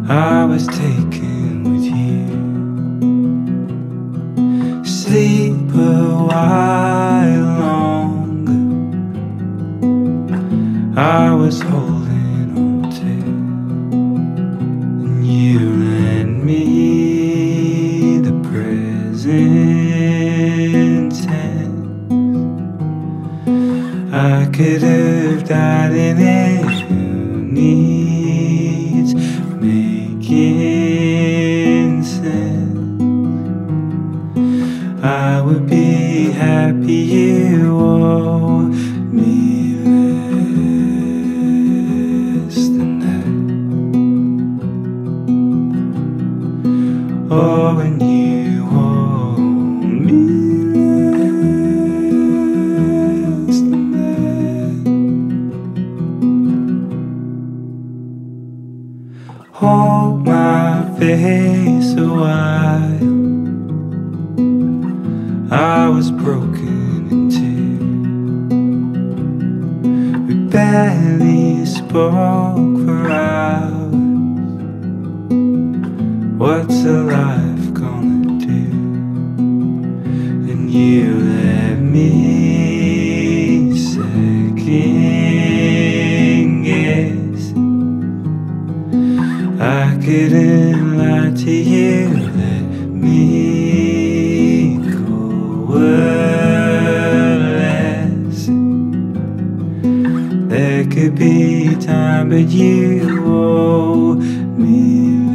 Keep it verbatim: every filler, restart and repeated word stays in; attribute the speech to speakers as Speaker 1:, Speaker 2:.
Speaker 1: I was taken with you. Sleep a while longer. I was holding on to, and you lent me the present tense. I could have died in it. Who needs making sense? I would be happy you owe me less than that. Oh, and you owe me less than that. Hold my face a while. I was broken in two. We barely spoke for hours. What's a life gonna do? And you let me second guess. I couldn't lie to you. Let me coalesce. There could be time, but you owe me